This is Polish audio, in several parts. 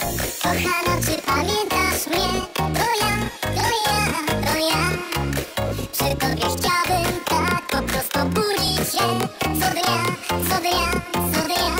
Kochana, czy pamiętasz mnie? To ja, to ja, to ja. Przy tobie chciałbym tak po prostu budzić się co dnia, co dnia, co dnia.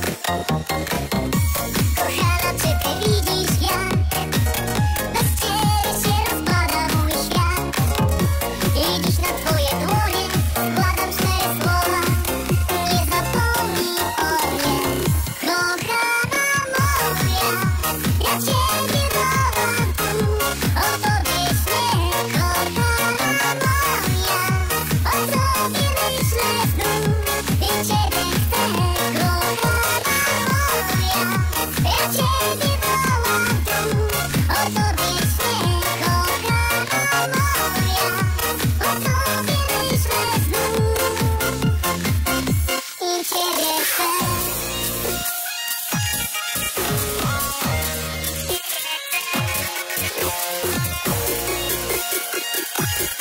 Kochana, czy ty widzisz jak bez ciebie się rozpada mój świat? I dziś na twoje dłonie składam 4 słowa: nie zapomnij o mnie. Kochana moja, ja ciebie kocham tu, o tobie śnię. Kochana moja, o tobie myślę znów i ciebie chcę. Kochana moja, ja ciebie wołam tu, o tobie śnię. Kochana moja, o tobie myślę znów i ciebie chcę.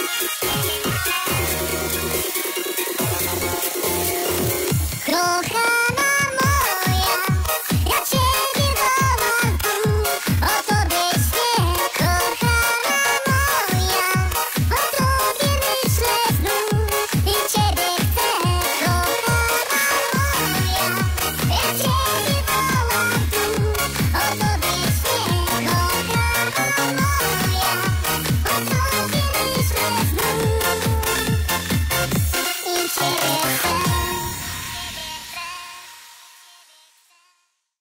Kochana